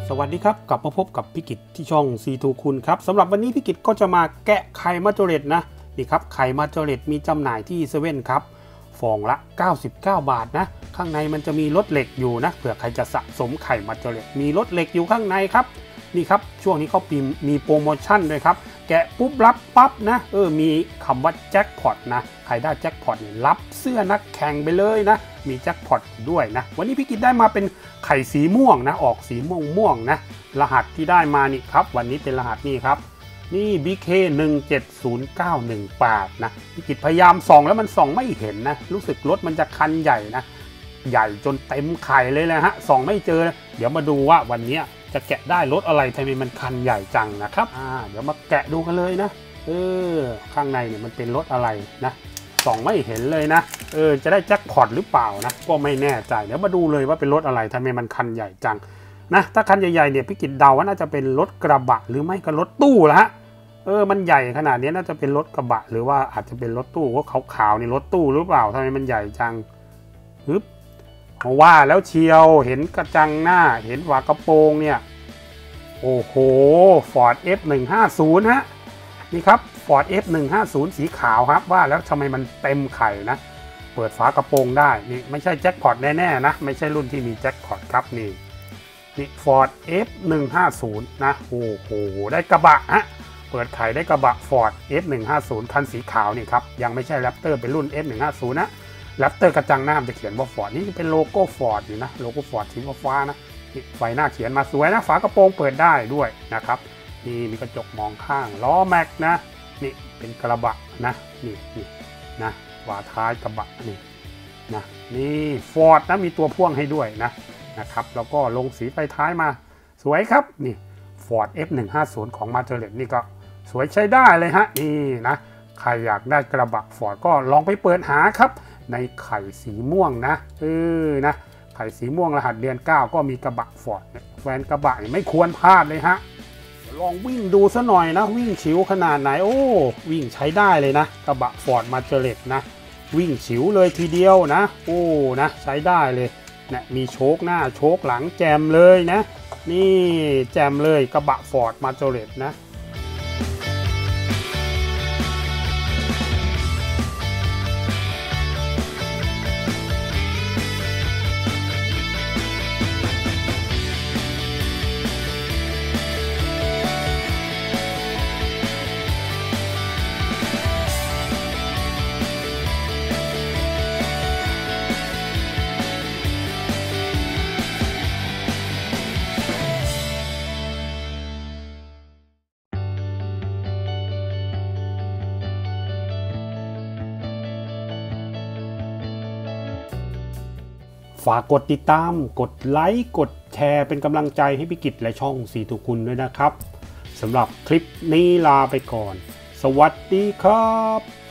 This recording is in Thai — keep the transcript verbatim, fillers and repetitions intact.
สวัสดีครับกลับมาพบกับพี่กิตที่ช่องซีทูคุณครับสำหรับวันนี้พี่กิตก็จะมาแกะไข่มาโจเรตนะนี่ครับไข่มาโจเรตมีจำหน่ายที่เซเว่นครับฟองละเก้าสิบเก้าบาทนะข้างในมันจะมีรถเหล็กอยู่นะเผื่อใครจะสะสมไข่มาโจเรตมีรถเหล็กอยู่ข้างในครับนี่ครับช่วงนี้เขาปีมีโปรโมชั่นด้วยครับแกะปุ๊บรับปั๊บนะเออมีคำว่าแจ็คพอตนะใครได้แจ็คพอตรับเสื้อนักแข่งไปเลยนะมีแจ็คพอตด้วยนะวันนี้พี่กิตได้มาเป็นไข่สีม่วงนะออกสีม่วงม่วงนะรหัสที่ได้มานี่ครับวันนี้เป็นรหัสนี่ครับนี่ บี เค หนึ่ง เจ็ด ศูนย์ เก้า หนึ่ง แปดนะพี่กิตพยายามส่องแล้วมันส่องไม่เห็นนะรู้สึกรถมันจะคันใหญ่นะใหญ่จนเต็มไข่เลยนะฮะส่องไม่เจอนะเดี๋ยวมาดูว่าวันนี้จะแกะได้รถอะไรทำไมมันคันใหญ่จังนะครับอ่าเดี๋ยวมาแกะดูกันเลยนะเออข้างในเนี่ยมันเป็นรถอะไรนะส่องไม่เห็นเลยนะเออจะได้แจ็คพอตหรือเปล่านะก็ไม่แน่ใจเดี๋ยวมาดูเลยว่าเป็นรถอะไรทำไมมันคันใหญ่จังนะถ้าคันใหญ่ๆเนี่ยพี่กิตเดาว่าน่าจะเป็นรถกระบะหรือไม่ก็รถตู้ละฮะเออมันใหญ่ขนาดนี้น่าจะเป็นรถกระบะหรือว่าอาจจะเป็นรถตู้ว่าขาวๆนี่รถตู้หรือเปล่าทำไมมันใหญ่จังฮึบว่าแล้วเชียวเห็นกระจังหน้าเห็นฝากระโปรงเนี่ยโอ้โห Ford เอฟ หนึ่งห้าศูนย์ ฮะนี่ครับ Ford เอฟ หนึ่งห้าศูนย์ สีขาวครับว่าแล้วทำไมมันเต็มไข่นะเปิดฝากระโปรงได้นี่ไม่ใช่แจ็คพอตแน่ๆนะไม่ใช่รุ่นที่มีแจ็คพอตครับนี่นี่ Ford เอฟ หนึ่งห้าศูนย์ นะโอ้โหได้กระบะฮะเปิดไข่ได้กระบะ Ford เอฟ หนึ่งห้าศูนย์ คันสีขาวนี่ครับยังไม่ใช่ Raptor เป็นรุ่น เอฟ หนึ่งห้าศูนย์ นะ Raptor กระจังหน้าจะเขียนว่า Ford นี่เป็นโลโก้ Ford อยู่นะโลโก้ Ford สีฟ้านะไฟหน้าเขียนมาสวยนะฝากระโปรงเปิดได้ด้วยนะครับนี่มีกระจกมองข้างล้อแม็กนะนี่เป็นกระบะนะนี่นี่นะฝาท้ายกระบะนี่นะนี่ฟอร์ดนะมีตัวพ่วงให้ด้วยนะนะครับแล้วก็ลงสีไฟท้ายมาสวยครับนี่ Ford เอฟ หนึ่งห้าศูนย์ ของมาเจอเรตนี่ก็สวยใช้ได้เลยฮะนี่นะใครอยากได้กระบะ Ford ก็ลองไปเปิดหาครับในไข่สีม่วงนะเออนะไข่สีม่วงรหัสเดือนเก้าก็มีกระบะ Ford แฟนกระบะไม่ควรพลาดเลยฮะลองวิ่งดูซะหน่อยนะวิ่งฉิวขนาดไหนโอ้วิ่งใช้ได้เลยนะกระบะ Ford มาเจอเรตนะวิ่งฉิวเลยทีเดียวนะโอ้นะใช้ได้เลยเนี่ยมีโชคหน้าโชคหลังแจมเลยนะนี่แจมเลยกระบะ Ford มาเจอเรตนะฝากกดติดตามกดไลค์กดแชร์เป็นกำลังใจให้พี่กิตและช่องสีทุกคุณด้วยนะครับสำหรับคลิปนี้ลาไปก่อนสวัสดีครับ